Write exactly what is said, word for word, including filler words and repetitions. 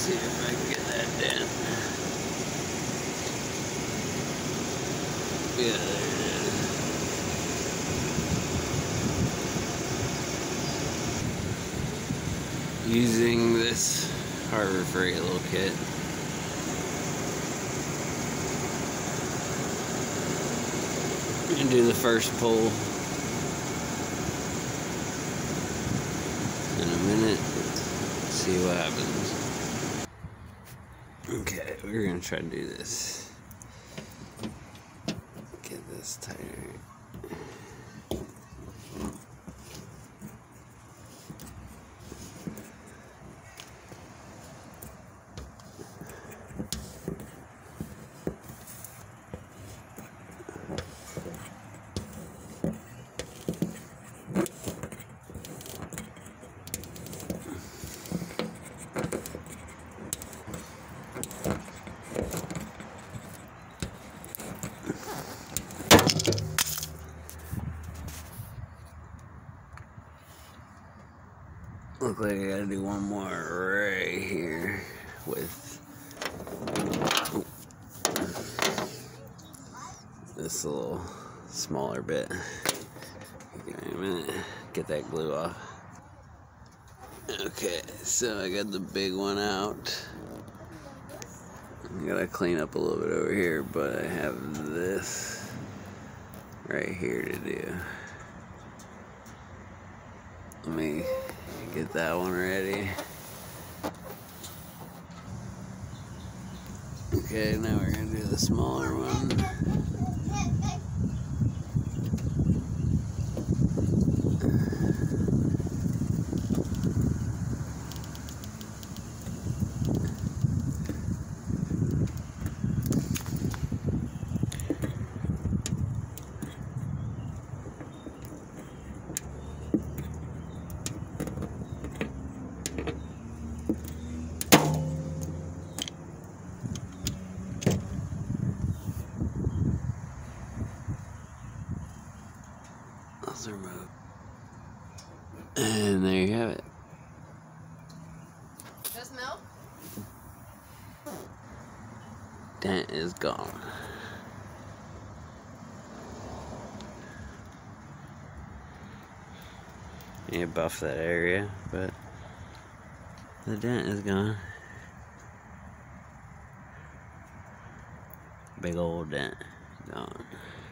see if I can get that dent. Yeah, there it is. Using this Harbor Freight little kit. And do the first pull in a minute. See what happens. Okay, we're gonna try to do this. Get this tighter. Look like I gotta do one more right here with this little smaller bit. Give me a minute, get that glue off. Okay, so I got the big one out. I gotta clean up a little bit over here, but I have this right here to do. Let me get that one ready. Okay, now we're gonna do the smaller one. Remote. And there you have it. Just milk? Dent is gone. You buff that area, but the dent is gone. Big old dent gone.